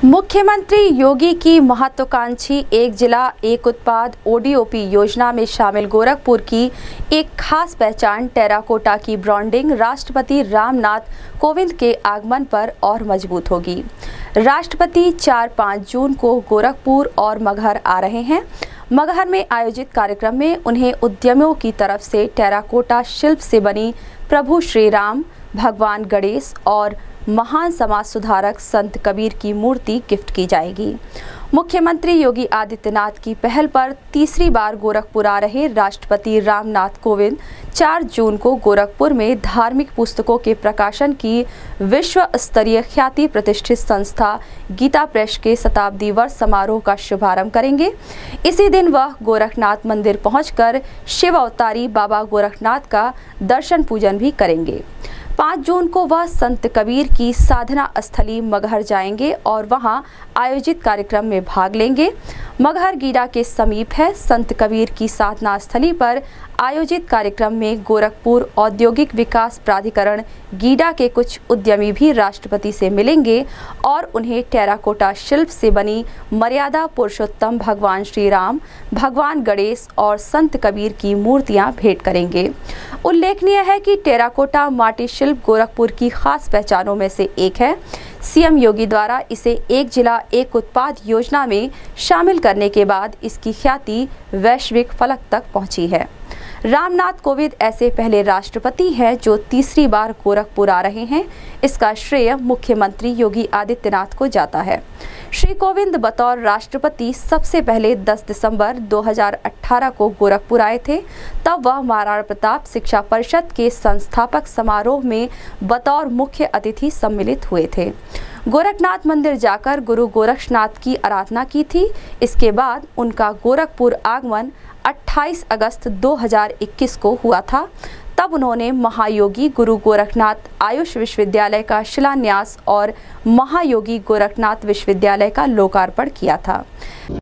मुख्यमंत्री योगी की महत्वाकांक्षी एक जिला एक उत्पाद ODOP योजना में शामिल गोरखपुर की एक खास पहचान टेराकोटा की ब्रांडिंग राष्ट्रपति रामनाथ कोविंद के आगमन पर और मजबूत होगी। राष्ट्रपति 4-5 जून को गोरखपुर और मगहर आ रहे हैं। मगहर में आयोजित कार्यक्रम में उन्हें उद्यमियों की तरफ से टेराकोटा शिल्प से बनी प्रभु श्री राम, भगवान गणेश और महान समाज सुधारक संत कबीर की मूर्ति गिफ्ट की जाएगी। मुख्यमंत्री योगी आदित्यनाथ की पहल पर तीसरी बार गोरखपुर आ रहे राष्ट्रपति रामनाथ कोविंद 4 जून को गोरखपुर में धार्मिक पुस्तकों के प्रकाशन की विश्व स्तरीय ख्याति प्रतिष्ठित संस्था गीता प्रेस के शताब्दी वर्ष समारोह का शुभारंभ करेंगे। इसी दिन वह गोरखनाथ मंदिर पहुंचकर शिव अवतारी बाबा गोरखनाथ का दर्शन पूजन भी करेंगे। 5 जून को वह संत कबीर की साधना स्थली मगहर जाएंगे और वहां आयोजित कार्यक्रम में भाग लेंगे। मगहर गीडा के समीप है। संत कबीर की साधना स्थली पर आयोजित कार्यक्रम में गोरखपुर औद्योगिक विकास प्राधिकरण गीडा के कुछ उद्यमी भी राष्ट्रपति से मिलेंगे और उन्हें टेराकोटा शिल्प से बनी मर्यादा पुरुषोत्तम भगवान श्री राम, भगवान गणेश और संत कबीर की मूर्तियां भेंट करेंगे। उल्लेखनीय है कि टेराकोटा माटी शिल्प गोरखपुर की खास पहचानों में से एक है। सीएम योगी द्वारा इसे एक जिला एक उत्पाद योजना में शामिल करने के बाद इसकी ख्याति वैश्विक फलक तक पहुंची है। रामनाथ कोविंद ऐसे पहले राष्ट्रपति हैं जो तीसरी बार गोरखपुर आ रहे हैं। इसका श्रेय मुख्यमंत्री योगी आदित्यनाथ को जाता है। श्री कोविंद बतौर राष्ट्रपति सबसे पहले 10 दिसंबर 2018 को गोरखपुर आए थे। तब वह महाराणा प्रताप शिक्षा परिषद के संस्थापक समारोह में बतौर मुख्य अतिथि सम्मिलित हुए थे। गोरखनाथ मंदिर जाकर गुरु गोरक्षनाथ की आराधना की थी। इसके बाद उनका गोरखपुर आगमन 28 अगस्त 2021 को हुआ था। तब उन्होंने महायोगी गुरु गोरखनाथ आयुष विश्वविद्यालय का शिलान्यास और महायोगी गोरखनाथ विश्वविद्यालय का लोकार्पण किया था।